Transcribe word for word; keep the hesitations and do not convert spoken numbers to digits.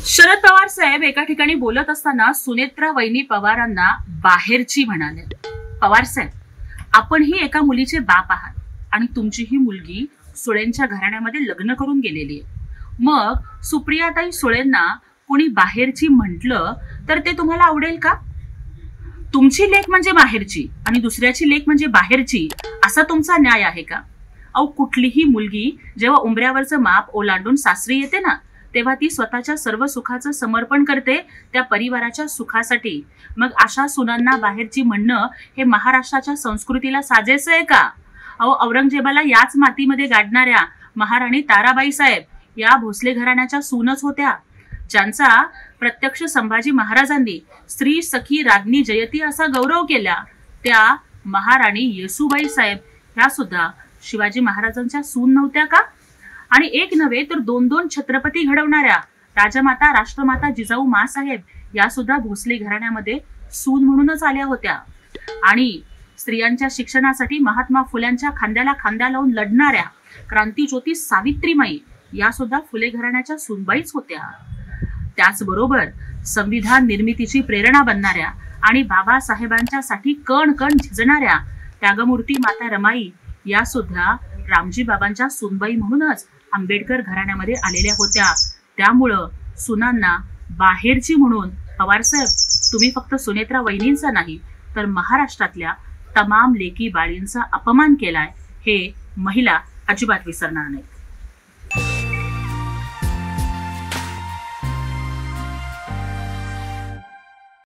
शरद पवार साहेब एका ठिकाणी बोलत असताना सुनेत्रा वहिनी पवारांना बाहेरची म्हणाले, पवार साहेब, आपणही एका मुलीचे बाप आहात आणि तुमची ही मुलगी सुळेंच्या घराण्यामध्ये लग्न करून गेलेली आहे. मग सुप्रियाताई सुळेंना कोणी बाहेरची म्हटलं तर ते तुम्हाला आवडेल का? तुमची लेक म्हणजे बाहेरची आणि दुसऱ्याची लेक म्हणजे बाहेरची, असा तुमचा न्याय आहे का? अहो, कुठलीही मुलगी जेव्हा उंबऱ्यावरचं माप ओलांडून सासरी येते ना, तेव्हा ती स्वतःच्या सर्व सुखाचं समर्पण करते त्या परिवाराच्या सुखासाठी. मग अशा सुनांना बाहेरची म्हणणं हे महाराष्ट्राच्या संस्कृतीला साजेसं आहे का? अहो, औरंगजेबाला याच मातीमध्ये गाडणाऱ्या महाराणी ताराबाई साहेब या भोसले घराण्याच्या सूनच होत्या, ज्यांचा प्रत्यक्ष संभाजी महाराजांनी स्त्री सखी राज्ञी जयती असा गौरव केला. त्या महाराणी येसूबाई साहेब ह्या सुद्धा शिवाजी महाराजांच्या सून नव्हत्या का? आणि एक नव्हे तर दोन दोन छत्रपती घडवणाऱ्या राजमाता राष्ट्रमाता जिजाऊ मासाहेब या सुद्धा भोसले घराण्यामध्ये सून म्हणूनच आल्या होत्या. आणि स्त्रियांच्या शिक्षणासाठी महात्मा फुल्यांच्या खांद्याला खांद्या लावून लढणाऱ्या क्रांतीज्योती सावित्रीमाई या सुद्धा फुले घराण्याच्या सूनबाईच होत्या. त्याचबरोबर संविधान निर्मितीची प्रेरणा बनणाऱ्या आणि बाबासाहेबांच्या साठी कण कण झिजणाऱ्या त्यागमूर्ती माता रमाई या सुद्धा रामजी बाबांच्या सूनबाई म्हणूनच आंबेडकर घराण्यामध्ये आलेल्या होत्या. त्यामुळं सुनांना बाहेरची म्हणून पवारसाहेब तुम्ही फक्त सुनेत्रा वहिनींचा नाही तर महाराष्ट्रातल्या तमाम लेकी बाळींचा अपमान केलाय, हे महिला अजिबात विसरणार नाही.